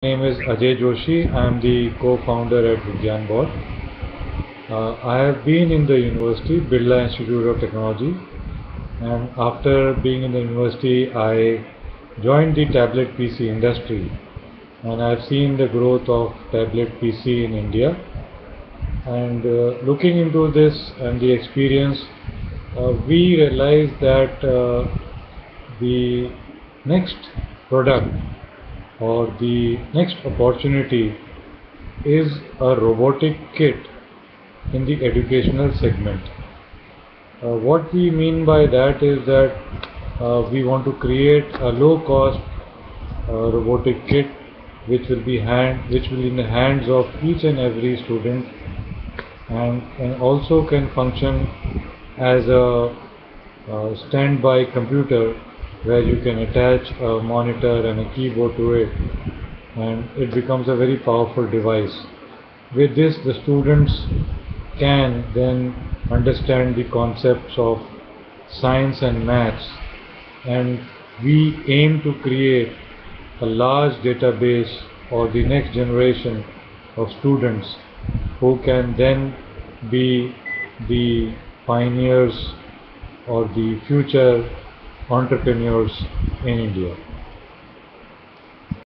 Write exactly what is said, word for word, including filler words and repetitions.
My name is Ajay Joshi. I am the co-founder at Vigyan Bot. Uh, I have been in the university, Birla Institute of Technology, and after being in the university, I joined the tablet P C industry, and I have seen the growth of tablet P C in India. And uh, looking into this and the experience, uh, we realized that uh, the next product or the next opportunity is a robotic kit in the educational segment. Uh, what we mean by that is that uh, we want to create a low cost uh, robotic kit which will be hand which will in the hands of each and every student, and, and also can function as a, a standby computer where you can attach a monitor and a keyboard to it, and it becomes a very powerful device. With this, the students can then understand the concepts of science and maths, and we aim to create a large database or the next generation of students who can then be the pioneers or the future entrepreneurs in India.